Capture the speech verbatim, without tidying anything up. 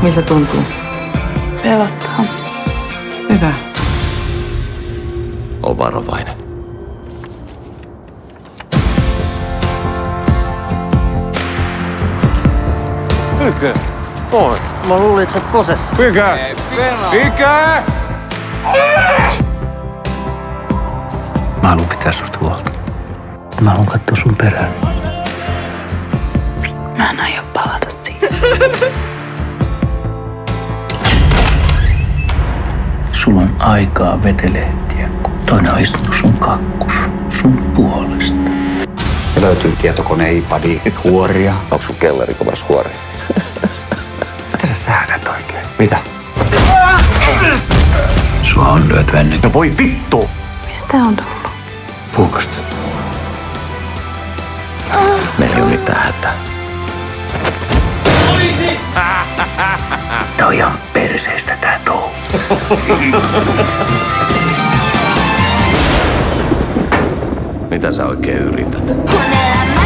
Miltä tuntuu? Pelottaa. Hyvä. On varovainen. Mikä? Oi. Mä luulin, että sä oot posessa. Mikä? Mikä? Mä haluan pitää susta huolta. Mä haluan katsoa sun perään. Mä en aio palata siihen. Sulla on aikaa vetelehtiä, kun toinen on istunut sun kakkus sun puolesta. Ja löytyy tietokone, iPadi, huoria. Onko sun kellari kovas huori? Mitä sä säädät oikein? Mitä? Sua on lyöty ennen. No voi vittu! Mistä on tullut? Puukosta. Meillä ei ole mitään hätää. Tää on ihan perseestä tää touhu. Mitä sä oikein yrität? Kun elämä